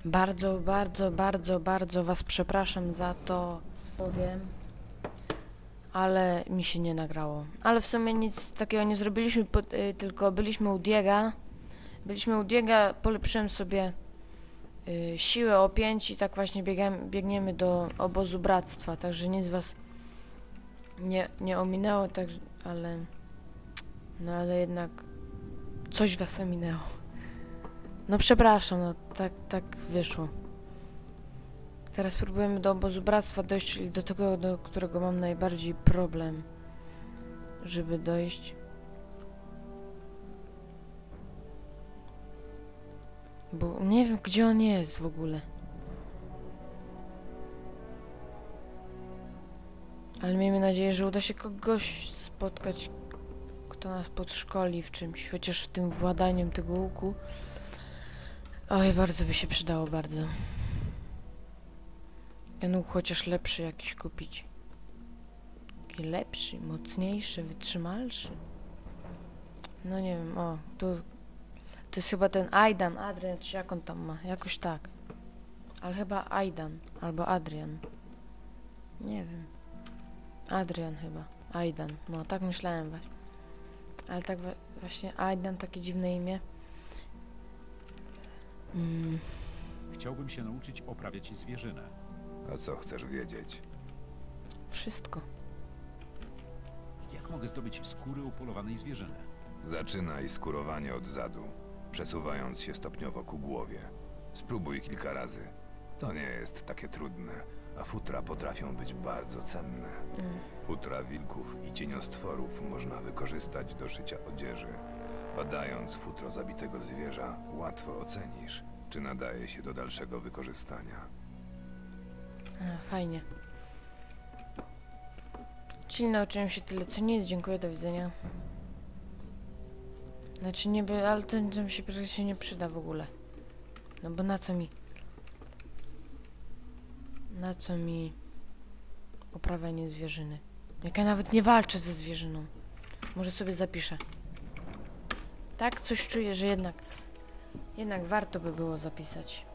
Bardzo was przepraszam za to, powiem, ale mi się nie nagrało. Ale w sumie nic takiego nie zrobiliśmy, tylko byliśmy u Diega. Polepszyłem sobie siłę o 5 i tak właśnie biegniemy do obozu bractwa, także nic was nie ominęło, ale jednak coś was ominęło. No przepraszam, no tak wyszło. Teraz próbujemy do obozu bractwa dojść, czyli do tego, do którego mam najbardziej problem, żeby dojść. Bo nie wiem, gdzie on jest w ogóle. Ale miejmy nadzieję, że uda się kogoś spotkać, kto nas podszkoli w czymś, chociaż w tym władaniu tego łuku. Oj, bardzo by się przydało, bardzo. Ten łuk chociaż lepszy jakiś kupić. Taki lepszy, mocniejszy, wytrzymalszy. No nie wiem, o, tu... To jest chyba ten Adrian, czy jak on tam ma, jakoś tak. Ale chyba Aidan, albo Adrian. Nie wiem. Adrian chyba, Aidan, no tak myślałem właśnie. Ale tak właśnie Aidan, takie dziwne imię. Chciałbym się nauczyć oprawiać zwierzynę. A co chcesz wiedzieć? Wszystko. Jak mogę zdobyć skóry upolowanej zwierzyny? Zaczynaj skórowanie od zadu, przesuwając się stopniowo ku głowie. Spróbuj kilka razy. To nie jest takie trudne, a futra potrafią być bardzo cenne. Futra wilków i cieniostworów można wykorzystać do szycia odzieży. Badając futro zabitego zwierza, łatwo ocenisz, czy nadaje się do dalszego wykorzystania. Fajnie. Czyli nauczyłem się tyle co nic, dziękuję, do widzenia. Znaczy nie, ale to mi się praktycznie nie przyda w ogóle. No bo na co mi? Na co mi uprawianie zwierzyny? Jak ja nawet nie walczę ze zwierzyną. Może sobie zapiszę. Tak, coś czuję, że jednak warto by było zapisać.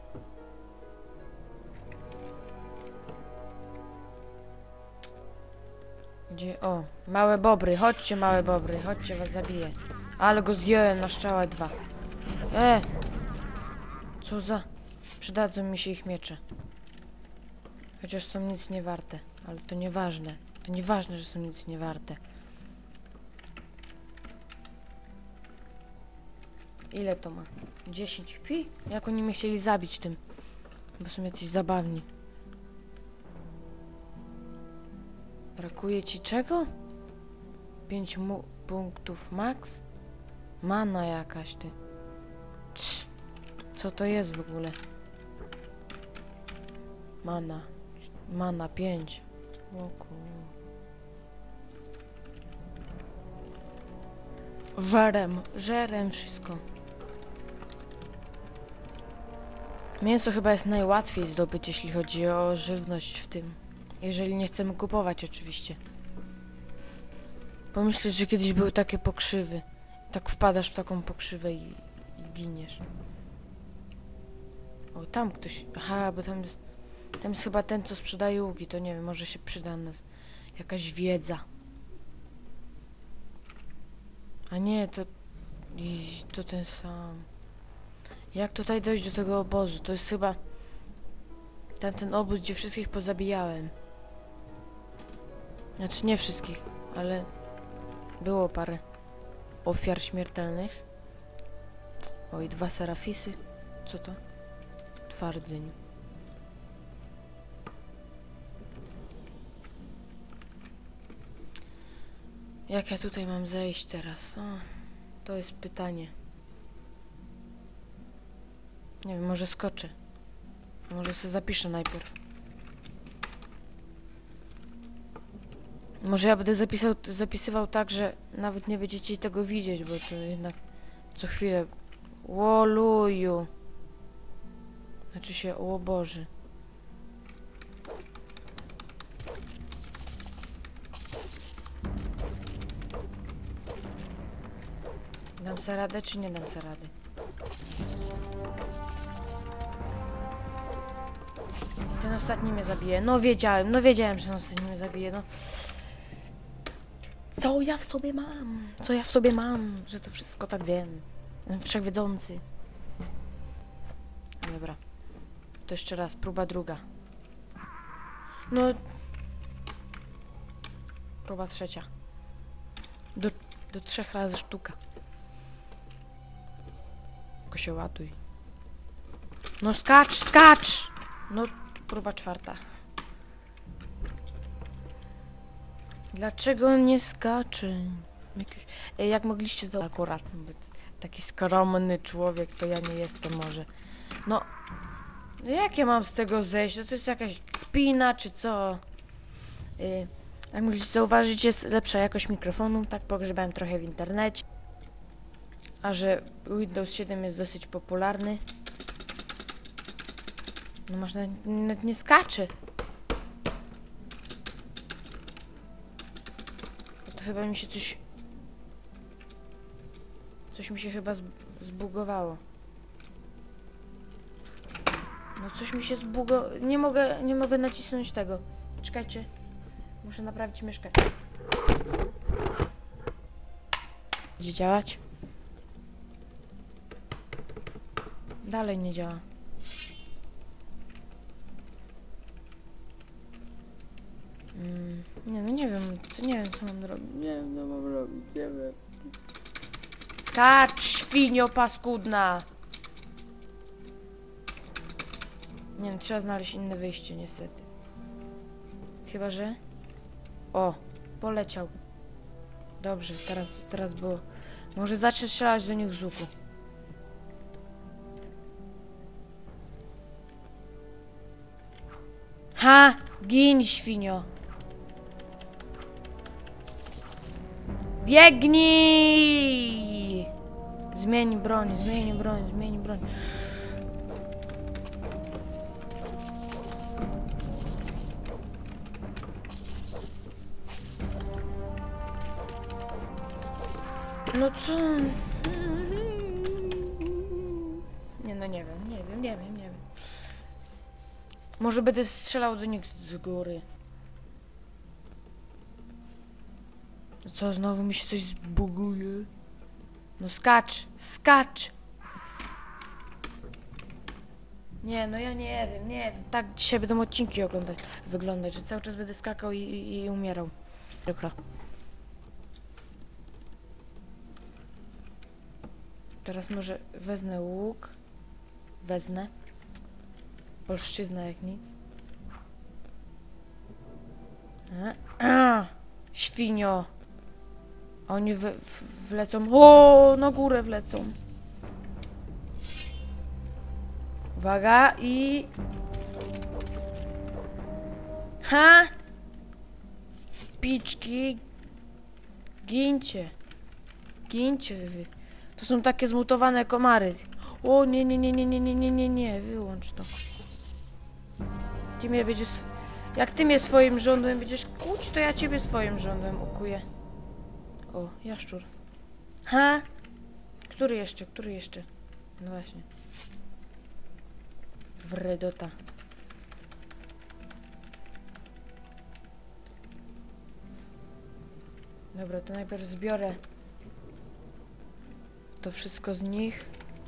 Gdzie? O, małe bobry, chodźcie małe bobry, chodźcie, was zabiję. Ale go zdjąłem na strzałę 2. Co za... Przydadzą mi się ich miecze. Chociaż są nic nie warte, ale to nieważne. To nieważne, że są nic nie warte. Ile to ma? 10 pi? Jak oni mnie chcieli zabić tym? Bo są jacyś zabawni. Brakuje ci czego? 5 punktów max? Mana jakaś, ty. Co to jest w ogóle? Mana 5. O kur... Żerem wszystko. Mięso chyba jest najłatwiej zdobyć, jeśli chodzi o żywność w tym. Jeżeli nie chcemy kupować, oczywiście. Pomyśleć, że kiedyś były takie pokrzywy. Tak wpadasz w taką pokrzywę i giniesz. O, tam ktoś... Aha, bo tam jest chyba ten, co sprzedaje łuki. To nie wiem, może się przyda nas jakaś wiedza. A nie, to ten sam. Jak tutaj dojść do tego obozu? To jest chyba tamten obóz, gdzie wszystkich pozabijałem. Znaczy nie wszystkich, ale było parę ofiar śmiertelnych. Oj, 2 serafisy. Co to? Twardzeń. Jak ja tutaj mam zejść teraz? O, to jest pytanie. Nie wiem, może skoczę. Może sobie zapiszę najpierw. Może ja będę zapisywał tak, że nawet nie będziecie tego widzieć, bo to jednak co chwilę... Łoluju. Znaczy się łoboży. Dam sobie radę, czy nie dam sobie rady? ostatni mnie zabije. No wiedziałem, że ten ostatni mnie zabije, no. Co ja w sobie mam? Co ja w sobie mam? Że to wszystko tak wiem. Jestem wszechwiedzący. Dobra. To jeszcze raz, próba druga. No. Próba trzecia. Do 3 razy sztuka. Tylko się ładuj. No skacz! No, próba czwarta. Dlaczego nie skacze? Jak mogliście to akurat być taki skromny człowiek, to ja nie jestem może. No, jak ja mam z tego zejść? To jest jakaś kpina, czy co? Jak mogliście zauważyć, jest lepsza jakość mikrofonu, tak pogrzebałem trochę w internecie. A że Windows 7 jest dosyć popularny. No masz nawet nie skacze. To chyba mi się coś mi się chyba zbugowało. No coś mi się zbugowało. Nie mogę nacisnąć tego. Czekajcie. Muszę naprawić myszkę. Będzie działać? Dalej nie działa. Nie, no nie wiem co mam robić. Nie wiem co mam robić, nie wiem. Skacz, świnio paskudna! Nie wiem, trzeba znaleźć inne wyjście niestety. Chyba, że... O, poleciał. Dobrze, teraz było. Może zacznę strzelać do nich z łuku. Ha! Gin, świnio! Biegnij! Zmień broń. No co? Nie wiem. Może będę strzelał do nich z góry. Co, znowu mi się coś zbuguje? No skacz! Nie, no ja nie wiem. Tak dzisiaj będą odcinki wyglądać, że cały czas będę skakał i umierał. Przykro. Teraz może wezmę łuk. Polszczyzna jak nic. Świnio! Oni wlecą. O, na górę wlecą. Uwaga i... Ha! Piczki! Gincie wy. To są takie zmutowane komary. O, nie, wyłącz to. Ty mnie będziesz... Jak ty mnie swoim żądłem będziesz kłuć, to ja ciebie swoim żądłem ukuję. O, jaszczur. Ha! Który jeszcze? No właśnie. Wredota. Dobra, to najpierw zbiorę to wszystko z nich.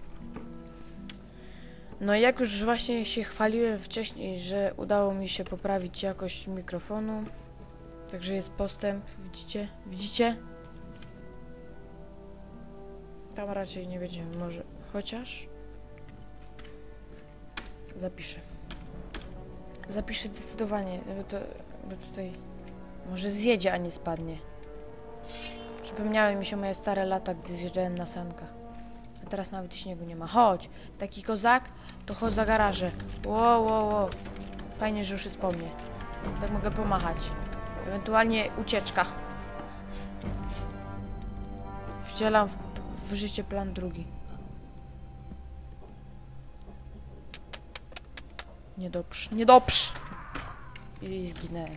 No jak już właśnie się chwaliłem wcześniej, że udało mi się poprawić jakość mikrofonu. Także jest postęp, widzicie? Tam raczej nie będziemy, może chociaż zapiszę zdecydowanie, bo tutaj może zjedzie, a nie spadnie. Przypomniały mi się moje stare lata, gdy zjeżdżałem na sankach. A teraz nawet śniegu nie ma. Chodź! Taki kozak, to chodź za garaże. Wow. Fajnie, że już jest po mnie. Więc tak mogę pomachać. Ewentualnie ucieczka. Wcielam w życie plan drugi. Niedobrze. I zginęłem.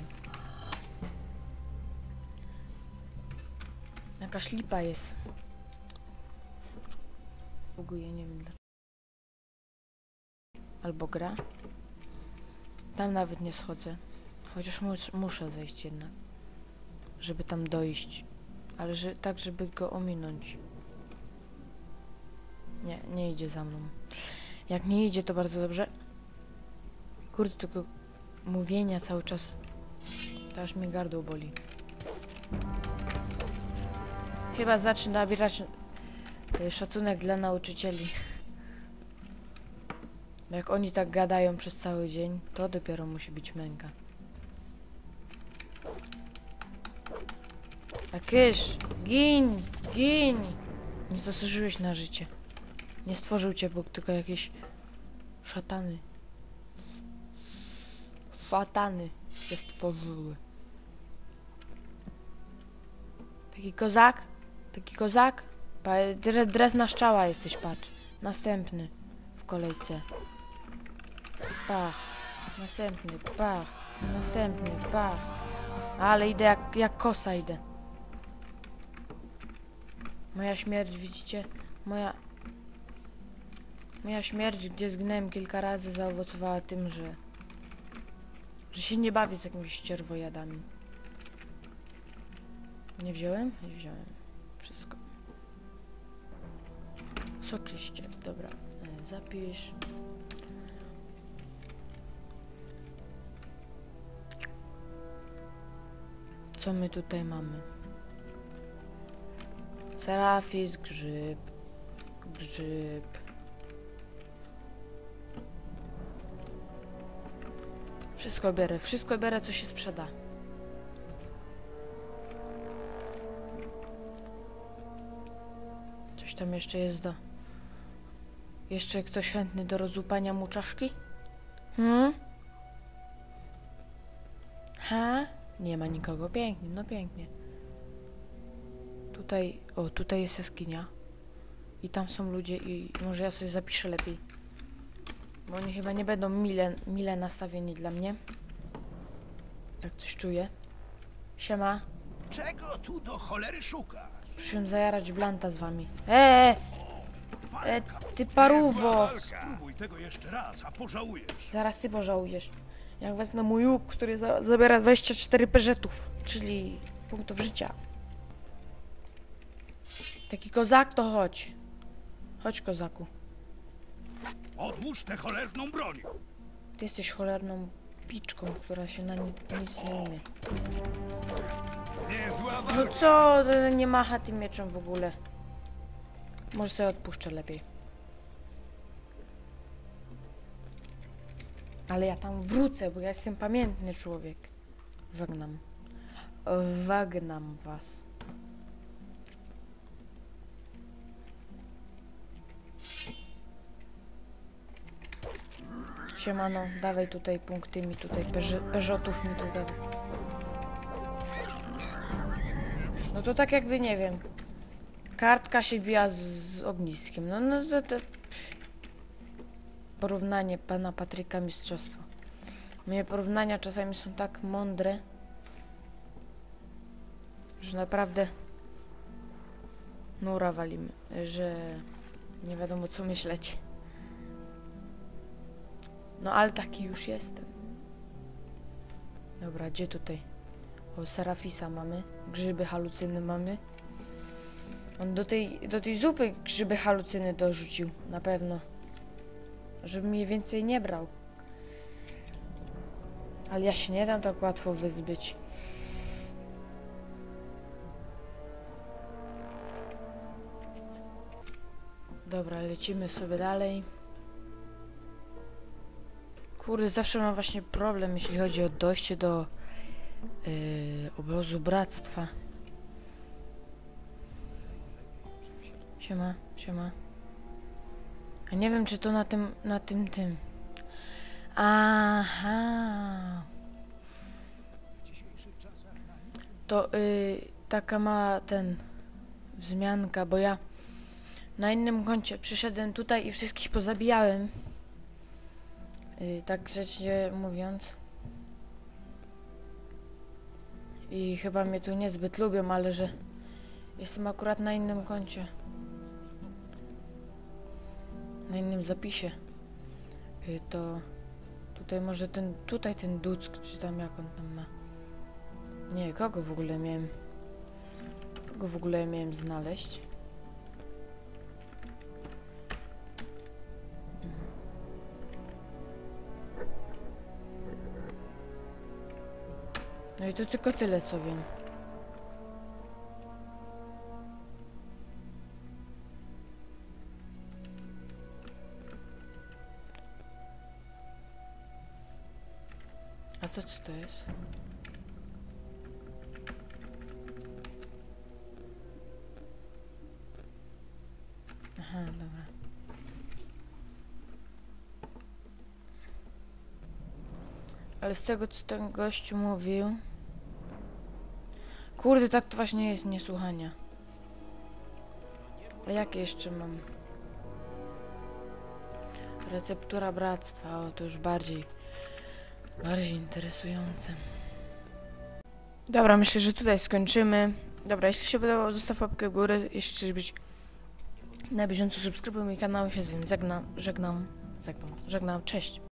Jakaś lipa jest. Buguje, nie wiem dlaczego. Albo gra. Tam nawet nie schodzę. Chociaż muszę zejść jednak. Żeby tam dojść. Ale tak, żeby go ominąć. Nie, nie idzie za mną. Jak nie idzie, to bardzo dobrze. Kurde, tylko mówienia cały czas. To aż mnie gardło boli. Chyba zacznę nabierać szacunek dla nauczycieli. Jak oni tak gadają przez cały dzień, to dopiero musi być męka. A kysz! Gin! Gin! Nie zasłużyłeś na życie. Nie stworzył cię Bóg, tylko jakieś szatany. Fatany się stworzyły. Taki kozak? Taki kozak? Dres na szczała jesteś, patrz. Następny w kolejce. Pach. Następny, pach. Następny, pach. Ale idę jak kosa idę. Moja śmierć, widzicie? Moja śmierć, gdzie zgnęłem kilka razy, zaowocowała tym, że się nie bawię z jakimiś ścierwojadami. Nie wziąłem? Nie wziąłem. Wszystko. Soczyście. Dobra. Zapisz. Co my tutaj mamy? Serafis, grzyb. Grzyb. Wszystko biorę, co się sprzeda. Coś tam jeszcze jest do... Jeszcze ktoś chętny do rozłupania mu czaszki? Ha? Nie ma nikogo. Pięknie, no pięknie. Tutaj jest jaskinia. I tam są ludzie i może ja sobie zapiszę lepiej. Bo oni chyba nie będą mile nastawieni dla mnie. Tak coś czuję. Siema. Czego tu do cholery szukasz? Przyszłem zajarać blanta z wami. Ty paruwo! Spróbuj tego jeszcze raz, a pożałujesz. Zaraz ty pożałujesz. Jak wezmę mój łuk, który zabiera 24 peżetów, czyli punktów życia. Taki kozak, to chodź. Chodź, kozaku. Odłóż tę cholerną broń. Ty jesteś cholerną piczką, która się na nic nie umie. No co? Nie macha tym mieczem w ogóle. Może sobie odpuszczę lepiej. Ale ja tam wrócę, bo ja jestem pamiętny człowiek. Żegnam. Wagnam was. Siemano, dawaj tutaj punkty mi tutaj, peżotów mi tu dawaj. No to tak jakby, nie wiem, kartka się biła z ogniskiem. No to porównanie pana Patryka mistrzostwa. Moje porównania czasami są tak mądre, że naprawdę nura walimy, że nie wiadomo co myśleć. No ale taki już jestem. Dobra, gdzie tutaj? O, Serafisa mamy. Grzyby halucyny mamy. On do tej zupy grzyby halucyny dorzucił. Na pewno. Żeby mnie więcej nie brał. Ale ja się nie dam tak łatwo wyzbyć. Dobra, lecimy sobie dalej. Kurde, zawsze mam właśnie problem, jeśli chodzi o dojście do obozu bractwa. Siema, siema. A nie wiem, czy to na tym. Aha. To taka ma wzmianka, bo ja na innym koncie przyszedłem tutaj i wszystkich pozabijałem. Tak grzecznie mówiąc. I chyba mnie tu niezbyt lubią, ale że jestem akurat na innym koncie. Na innym zapisie. To Tutaj może tutaj ten Duck, czy tam jak on tam ma. Nie, kogo w ogóle miałem znaleźć? No i to tylko tyle, co wiem. A to co to jest? Aha, dobra. Ale z tego, co ten gościu mówił... Kurde, tak to właśnie jest, niesłuchania. A jakie jeszcze mam? Receptura bractwa, o to już bardziej interesujące. Dobra, myślę, że tutaj skończymy. Dobra, jeśli się podobało, zostaw łapkę w górę. Jeśli chcesz być na bieżąco, subskrybuj mój kanał. Się z wami żegnam. Cześć.